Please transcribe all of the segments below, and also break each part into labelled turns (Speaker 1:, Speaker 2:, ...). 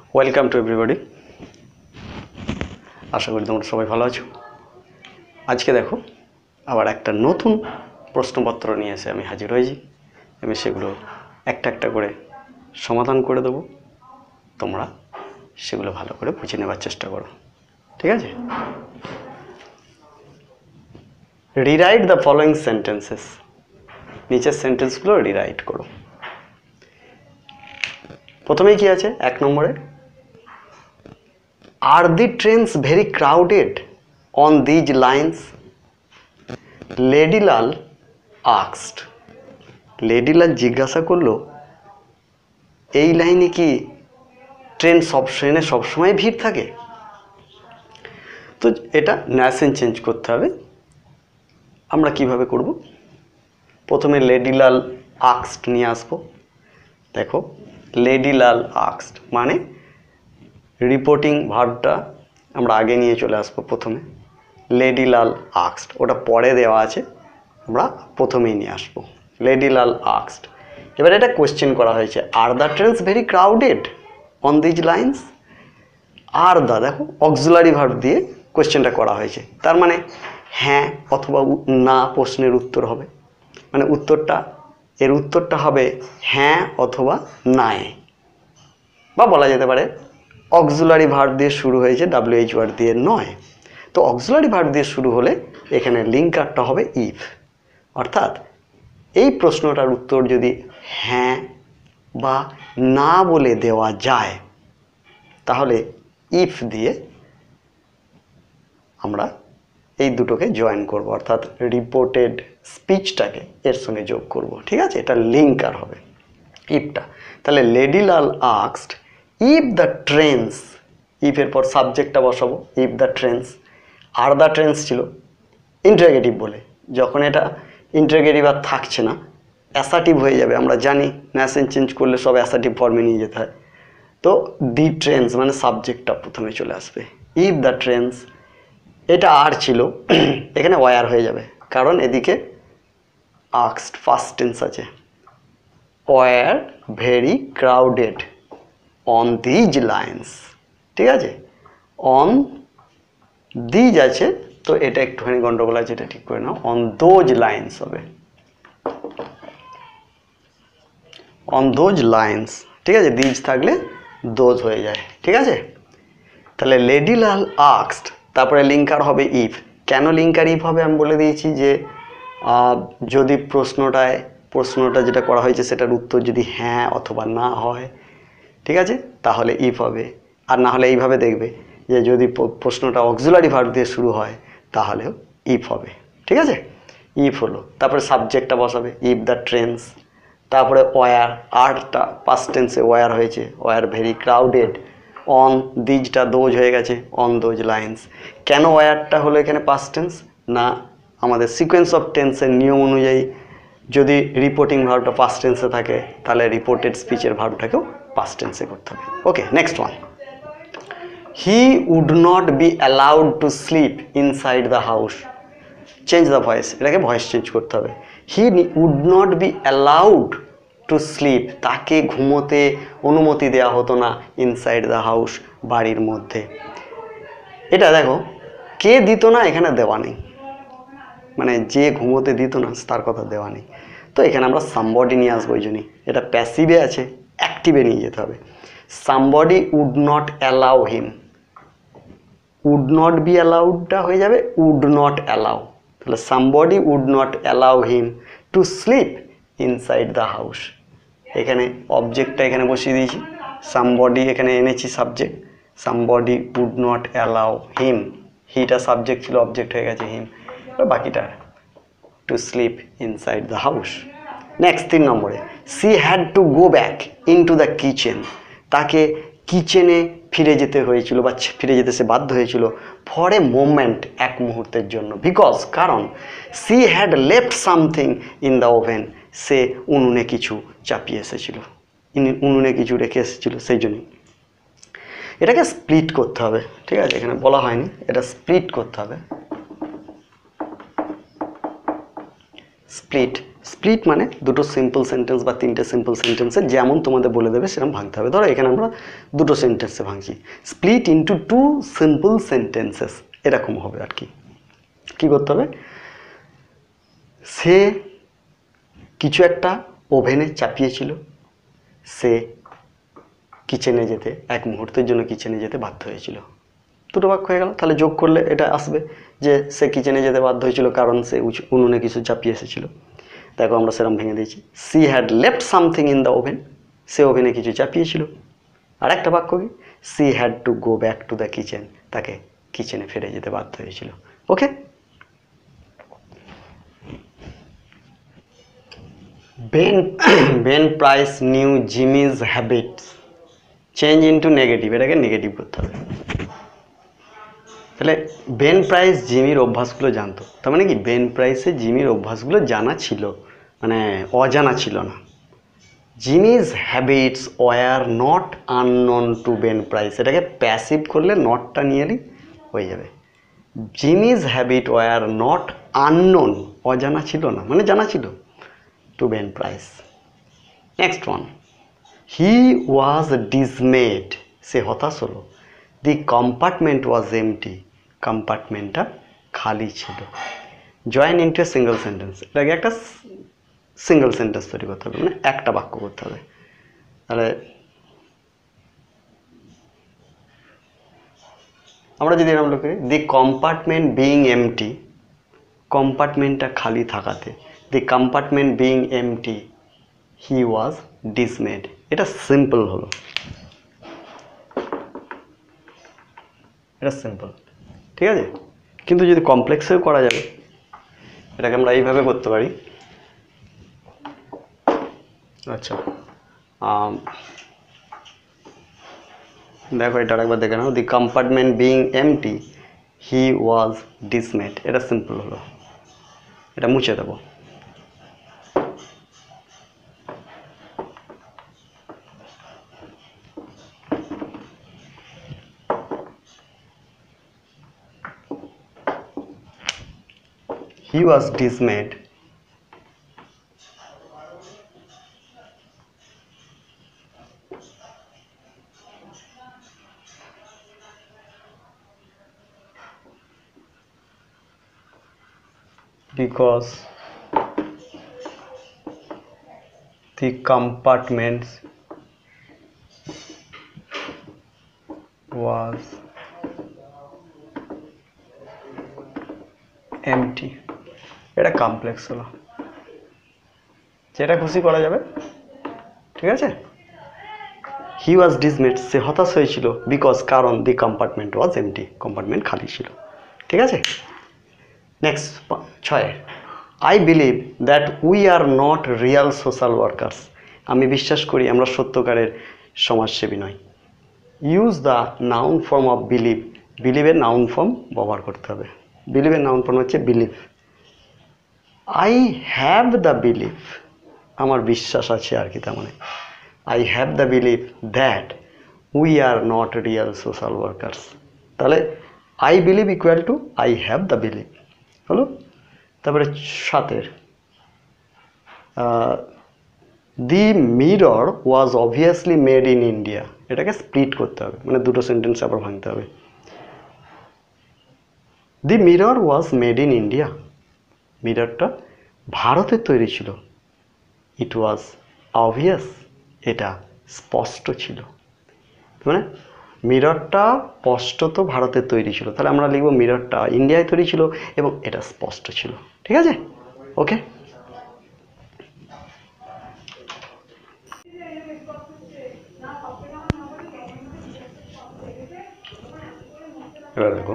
Speaker 1: Welcome to everybody. আশা করি তোমরা সবাই ভালো আছো। আজকে দেখো আবার একটা নতুন প্রশ্নপত্র নিয়ে এসে আমি হাজির হয়েছি। আমি সেগুলো একটা একটা করে সমাধান করে দেবো, তোমরা সেগুলো ভালো করে বুঝে নেবার চেষ্টা করো, ঠিক আছে? Rewrite the following sentences. নিচের সেন্টেন্সগুলো রিরাইট করো। প্রথমেই কি আছে? 1 নম্বরে, are the trains very crowded on these lines? Ladilal asked. Ladilal জিজ্ঞাসা করলো, এই লাইনে কি ট্রেনে সবসময় ভিড় থাকে? তো এটা ন্যাসেন চেঞ্জ করতে হবে। আমরা কিভাবে করব? প্রথমে লেডিলাল আস্কড নিয়ে আসবো। দেখো, লেডিলাল আস্কড মানে রিপোর্টিং ভার্বটা আমরা আগে নিয়ে চলে আসবো। প্রথমে লেডিলাল আস্কড, ওটা পরে দেওয়া আছে, আমরা প্রথমেই নিয়ে আসবো লেডিলাল আস্কড। এবার এটা কোয়েশ্চেন করা হয়েছে, are the trains very crowded on these lines? Are the, দেখো অক্সিলারি ভার্ব দিয়ে কোয়েশ্চেনটা করা হয়েছে, তার মানে হ্যাঁ অথবা না প্রশ্নের উত্তর হবে। মানে এর উত্তরটা হবে হ্যাঁ অথবা নাই, বা বলা যেতে পারে অক্সিলারি ভার্ব দিয়ে শুরু হয়েছে, WH ওয়ার্ড দিয়ে নয়। তো অক্সিলারি ভার্ব দিয়ে শুরু হলে এখানে লিঙ্কারটা হবে ইফ। অর্থাৎ এই প্রশ্নটার উত্তর যদি হ্যাঁ বা না বলে দেওয়া যায়, তাহলে ইফ দিয়ে আমরা এই দুটোকে জয়েন করব, অর্থাৎ রিপোর্টেড স্পিচটাকে এর সঙ্গে যোগ করব, ঠিক আছে? এটা লিঙ্কার হবে ইফটা। তাহলে Ladilal asked if the trains, ইফের পর সাবজেক্টটা বসাবো, if the trains. Are the trains ছিল ইন্টারোগেটিভ বলে, যখন এটা ইন্টারোগেটিভ আর থাকছে না, অ্যাসার্টিভ হয়ে যাবে। আমরা জানি ন্যাসেন চেঞ্জ করলে সব অ্যাসার্টিভ ফর্মে নিয়ে যেতে হয়। তো দি ট্রেনস মানে সাবজেক্টটা প্রথমে চলে আসবে। ইফ দ্য ট্রেনস, এটা আর ছিল, এখানে ওয়ার হয়ে যাবে, কারণ এদিকে আস্কড ফার্স্ট টেন্স আছে। Were very crowded on these lines, ঠিক আছে? অন দিজ আছে, তো এটা একটুখানি গন্ডগোল আছে, এটা ঠিক করে নাও। অন দোজ লাইন্স হবে, অন দোজ লাইন্স, ঠিক আছে? দিজ থাকলে দোজ হয়ে যায়, ঠিক আছে? তাহলে লেডিলাল আস্কড, তারপরে লিঙ্কার হবে ইফ। কেন লিঙ্কার ইফ হবে আমি বলে দিয়েছি, যে যদি প্রশ্নটা যেটা করা হয়েছে সেটার উত্তর যদি হ্যাঁ অথবা না হয়, ঠিক আছে, তাহলে ইফ হবে। আর না হলে এইভাবে দেখবে যে যদি প্রশ্নটা অক্সিলারি ভার্ব দিয়ে শুরু হয়, তাহলেও ইফ হবে, ঠিক আছে? ইফ হলো, তারপরে সাবজেক্টটা বসাবে, ইফ দ্য ট্রেনস। তারপরে ওয়ার, আরটা পাস্ট টেন্সে ওয়ার হয়েছে, ওয়ার ভেরি ক্রাউডেড। অন দিজটা দোজ হয়ে গেছে, অন দোজ লাইন্স। কেন ওয়ারটা হলো এখানে পাস্ট টেন্স? না, আমাদের সিকোয়েন্স অফ টেন্সের নিয়ম অনুযায়ী যদি রিপোর্টিং ভার্বটা পাস্ট টেন্সে থাকে, তাহলে রিপোর্টেড স্পিচের ভার্বটাকেও পাস্ট টেন্সে করতে হবে। Okay, next one, he would not be allowed to sleep inside the house. Change the voice, এটাকে ভয়েস চেঞ্জ করতে হবে। He would not be allowed to sleep, তাকে ঘুমোতে অনুমতি দেওয়া হতো না ইনসাইড দ্য হাউস, বাড়ির মধ্যে। এটা দেখো, কে দিত না এখানে দেওয়া নেই, মানে যে ঘুমোতে দিত না তার কথা দেওয়া নেই। তো এখানে আমরা সামবডি নিয়ে আসবো, ওই জন্যই এটা প্যাসিভে আছে, অ্যাক্টিভে নিয়ে যেতে হবে। Somebody would not allow him, would not be অ্যালাউডটা হয়ে যাবে উড নট অ্যালাউ। তাহলে somebody would not allow him to sleep inside the house. এখানে অবজেক্টটা এখানে বসিয়ে দিয়েছি, সামবডি এখানে এনেছি subject, somebody would not allow him, হিটা সাবজেক্ট ছিল, অবজেক্ট হয়ে গেছে হিম, বাকিটা to sleep inside the house. Next 3 নম্বরে, she had to go back into the kitchen, তাকে কিচেনে ফিরে যেতে হয়েছিল বা ফিরে যেতে সে বাধ্য হয়েছিল, ফর এ মোমেন্ট, এক মুহূর্তের জন্য। বিকজ, কারণ she had left something in the oven, সে উনুনে কিছু চাপিয়ে এসেছিল, উনুনে কিছু রেখে এসেছিল, সেই জন্যই। এটাকে স্প্লিট করতে হবে, ঠিক আছে? এখানে বলা হয়নি, এটা স্প্লিট করতে হবে। স্প্লিট, স্প্লিট মানে দুটো সিম্পল সেন্টেন্স বা তিনটে সিম্পল সেন্টেন্সে যেমন তোমাদের বলে দেবে সেরকম ভাঙতে হবে। ধরো এখানে আমরা দুটো সেন্টেন্সে ভাঙছি, split into two simple sentences, এরকম হবে আর কি। কী করতে হবে, সে কিছু একটা ওভেনে চাপিয়েছিল, সে কিচেনে যেতে, এক মুহূর্তের জন্য কিচেনে যেতে বাধ্য হয়েছিল। দুটো বাক্য হয়ে গেল। তাহলে যোগ করলে এটা আসবে যে সে কিচেনে যেতে বাধ্য হয়েছিল কারণ সে উনুনে কিছু চাপিয়ে এসেছিল। দেখো আমরা সেরকম ভেঙে দিয়েছি, she had left something in the oven, সে ওভেনে কিছু চাপিয়েছিল। আর একটা বাক্য কি, she had to go back to the kitchen, তাকে কিচেনে ফিরে যেতে বাধ্য হয়েছিল। Okay, Ben Price knew Jimmy's habits, change into negative, এটাকে নেগেটিভ করতে হবে। তাহলে বেন প্রাইস জিমির অভ্যাসগুলো জানতো, তার মানে কি বেন প্রাইসের জিমির অভ্যাসগুলো জানা ছিল, মানে অজানা ছিল না। Jimmy's habits were not unknown to Ben Price, এটাকে প্যাসিভ করলে নটটা নিয়ে এলেই হয়ে যাবে। Jimmy's habit were not unknown, অজানা ছিল না মানে জানা ছিল, to Ben Price. Next one, he was dismayed, সে হতাশ হলো। দি কম্পার্টমেন্ট ওয়াজ এমটি, কম্পার্টমেন্টটা খালি ছিল। Join into a single sentence, এটাকে একটা সিঙ্গল সেন্টেন্স তৈরি করতে হবে, মানে একটা বাক্য করতে হবে। তাহলে আমরা যদি এরকম লিখি, দি কম্পার্টমেন্ট বিইং এমটি, কম্পার্টমেন্টটা খালি থাকাতে, the compartment being empty he was dismayed, এটা সিম্পল হলো, এটা সিম্পল, ঠিক আছে। কিন্তু যদি কমপ্লেক্সেও করা যাবে, এটাকে আমরা এইভাবে করতে পারি। আচ্ছা দেখো এটা একবার দেখে নাও, the compartment being empty he was dismayed, এটা সিম্পল হলো, এটা মুছে দেবো। He was dismayed because the compartments was empty, এটা কমপ্লেক্স হলো, যেটা খুশি করা যাবে, ঠিক আছে। হি ওয়াজ ডিসমেড, সে হতাশ হয়েছিল, বিকজ কারণ the compartment was empty, compartment খালি ছিল, ঠিক আছে। Next 6, I believe that we are not real social workers, আমি বিশ্বাস করি আমরা সত্যকারের সমাজসেবী নই। Use the noun form of believe, বিলিভের নাউন ফর্ম ব্যবহার করতে হবে। বিলিভের নাউন ফর্ম হচ্ছে believe. I have the believe, আমার বিশ্বাস আছে আর কি, তার মানে I have the believe that we are not real social workers, তাহলে I believe equal to I have the believe হলো। তারপরে 7, the mirror was obviously made in India, এটাকে স্প্লিট করতে হবে, মানে দুটো সেন্টেন্স আবার ভাঙতে হবে। The mirror was made in India, মিররটা ভারতে তৈরি ছিল। ইট ওয়াজ অবভিয়াস, এটা স্পষ্ট ছিল, মানে মিররটা স্পষ্টত ভারতে তৈরি ছিল, তাহলে আমরা লিখব মিররটা ইন্ডিয়ায় তৈরি ছিল এবং এটা স্পষ্ট ছিল, ঠিক আছে। ওকে, এবার দেখো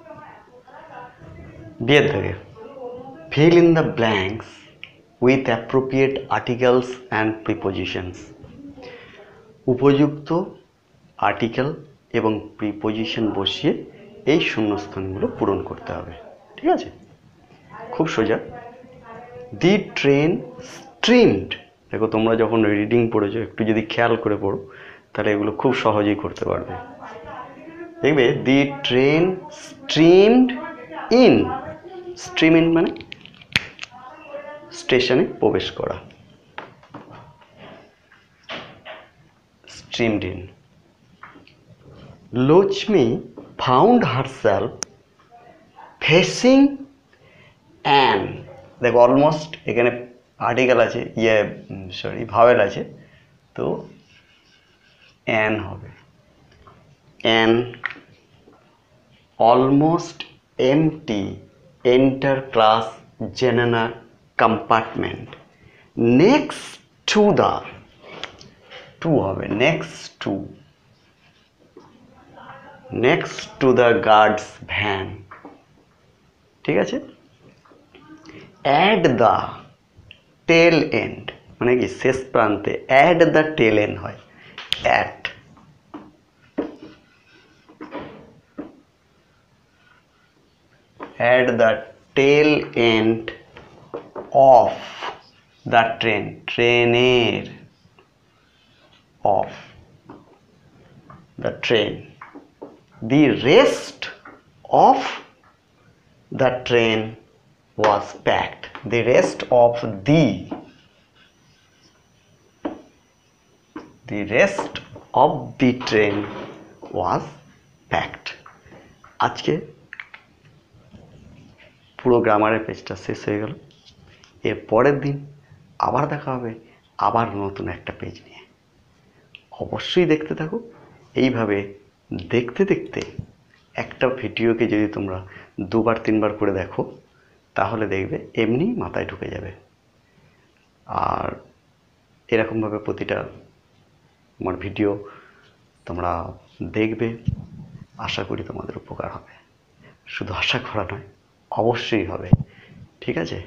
Speaker 1: বিয়ের থেকে, fill in the blanks with appropriate articles and prepositions, উপযুক্ত আর্টিকেল এবং প্রিপোজিশন বসিয়ে এই শূন্যস্থানগুলো পূরণ করতে হবে, ঠিক আছে, খুব সোজা। দি ট্রেন স্ট্রিমড, দেখো তোমরা যখন রিডিং পড়েছো একটু যদি খেয়াল করে পড়ো তাহলে এগুলো খুব সহজেই করতে পারবে। দেখবে the train streamed in, stream in মানে স্টেশনে প্রবেশ করা। Streamed in. Lakshmi found herself facing an, দেখো অলমোস্ট এখানে আর্টিকেল আছে, ভাওয়েল আছে, তো অ্যান হবে। An almost empty inter class general compartment next to the, to হবে next to the guard's van, ঠিক আছে। অ্যাট দ্য টেল এন্ড মানে কি শেষ প্রান্তে, অ্যাট দ্য টেল এন্ড হয়, at the tail end of the train, ট্রেনের of the train, the rest of the train was packed, the rest of the train was packed। আজকে পুরো গ্রামারের পেজটা শেষ হয়ে গেল। এর পরের দিন আবার দেখা হবে আবার নতুন একটা পেজ নিয়ে। অবশ্যই দেখতে থাকো। এইভাবে দেখতে দেখতে একটা ভিডিওকে যদি তোমরা 2-3 বার করে দেখো তাহলে দেখবে এমনি মাথায় ঢুকে যাবে। আর এরকমভাবে প্রতিটা আমার ভিডিও তোমরা দেখবে, আশা করি তোমাদের উপকার হবে। শুধু আশা করা নয়, অবশ্যই হবে, ঠিক আছে।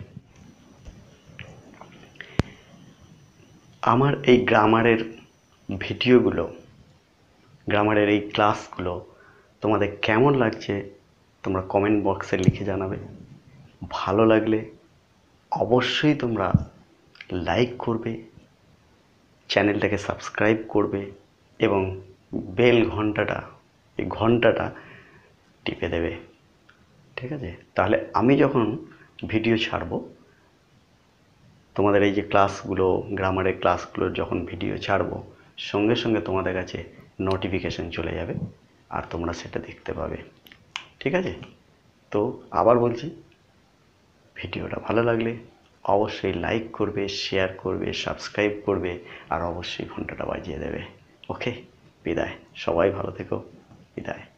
Speaker 1: আমার এই গ্রামারের ভিডিওগুলো, গ্রামারের এই ক্লাসগুলো তোমাদের কেমন লাগছে তোমরা কমেন্ট বক্সে লিখে জানাবে। ভালো লাগলে অবশ্যই তোমরা লাইক করবে, চ্যানেলটাকে সাবস্ক্রাইব করবে এবং বেল ঘন্টাটা টিপে দেবে, ঠিক আছে। তাহলে আমি যখন ভিডিও ছাড়ব, তোমাদের এই যে ক্লাসগুলো, গ্রামারের ক্লাসগুলো যখন ভিডিও ছাড়ব, সঙ্গে সঙ্গে তোমাদের কাছে নোটিফিকেশন চলে যাবে আর তোমরা সেটা দেখতে পাবে, ঠিক আছে। তো আবার বলছি, ভিডিওটা ভালো লাগলে অবশ্যই লাইক করবে, শেয়ার করবে, সাবস্ক্রাইব করবে আর অবশ্যই ঘন্টাটা বাজিয়ে দেবে। ওকে, বিদায়। সবাই ভালো থেকো, বিদায়।